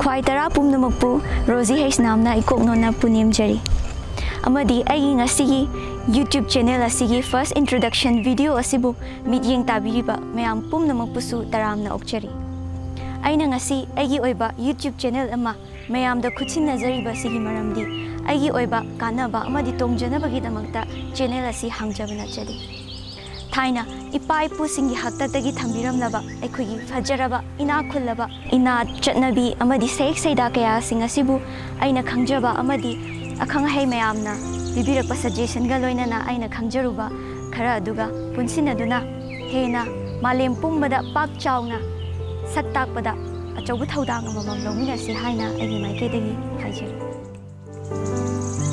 ख्वाई तरा पुमनमकपु रोजी हेस नामना इकोकनोना पुनेमजरी अमदी अगी ngasiगी YouTube channel asigi first introduction video asibu midyeng tabiriba mayam pumnamakpusu taramna okchari aina ngasi agi oiba YouTube channel ama mayam da khutsin nazariba sigi maramdi agi oiba kanaba amadi tongjanabagi damakta channel asi hangjabana chali थाइना इपा इपू सिंगी हक्तगी थम्बिरमलबा अखोगी फजरबा इना खुल्लबा इना चटनबी अमदी सेक सैदा कया सिंग असिबु आइना खंगजबा अमदी अखंग है मयामना बिबिरक suggestion गा लोइनना आइना खंगजरुबा खरा अदुगा पुनसिनदुना हेना मालेम पुंबदा पाक चावना सक्ताकपदा अचौबु थौदांग अमम लौमिनसि हाइना आइगी माइकेदगी हाइजरी